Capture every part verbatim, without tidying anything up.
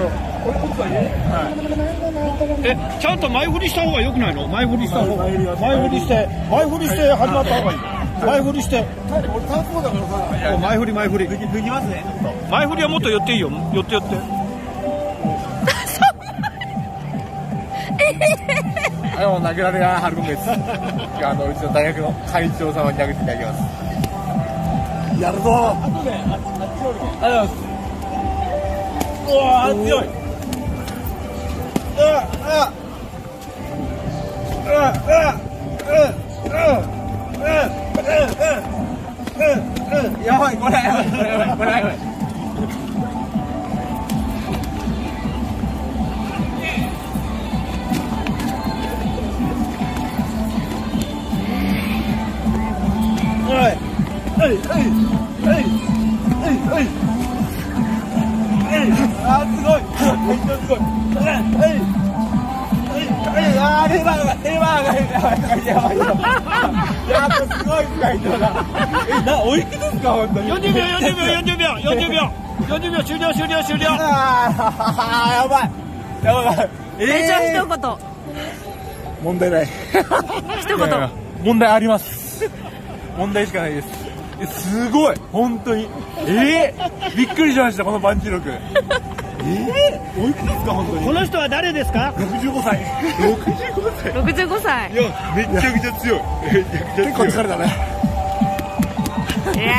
え、ちゃんと前振りした方が良くないの？前振りした方が。前振りして、前振りして始まった方がいい。前振りして。前振り前振り。脱ぎますね。前振りはもっと寄っていいよ。寄って寄って。 はい、もう投げられが春コンです。あのうちの大学の会長様に投げていただきます。やるぞ。あとね、あっちより。ありがとうございます。うわー、強い。あああああやばい、これやばい、これやばい、これやばい。はいはいはいはいはいあーすごい、すごい、はいはいあーレバーがレバーがやばいやばいやばいやっぱすごい会長だ。え、なおいくつですか本当に？ よんじゅうびょうよんじゅうびょうよんじゅうびょうよんじゅうびょうよんじゅうびょう終了終了終了。 ああやばいやばい。 会長一言。 問題ない。 一言。 問題あります。問題しかないです。すごい本当に。えー、びっくりしましたこのパンチ力。えー、おいくつですか本当に？ この人は誰ですか？ ろくじゅうごさい。ろくじゅうごさい。 ろくじゅうごさい。 いやめちゃくちゃ強い。めちゃくちゃ強い。結構疲れたね。 いや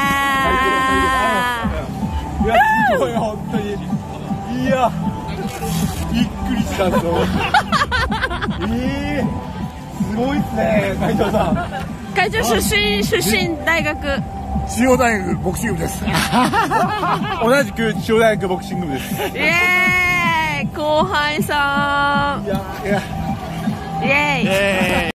ー。いやすごい本当に。いやびっくりしたぞ。えー、すごいですね会長さん。 会長出身出身大学。 中央大学ボクシング部です。同じく中央大学ボクシング部です。 イエーイ後輩さん。 いやいやイエーイ。